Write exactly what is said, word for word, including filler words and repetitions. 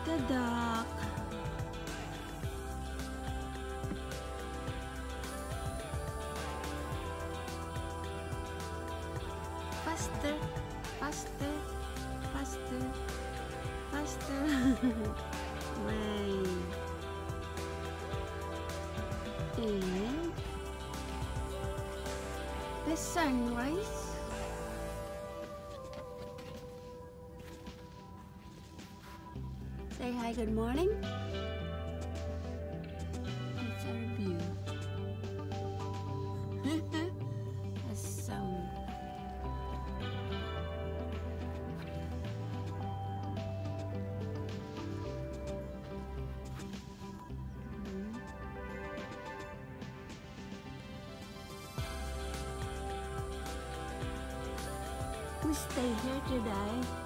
the duck. Faster, faster, faster, faster. Way. And the sunrise. Say hi, good morning. That's our view. A sound. We stay here today.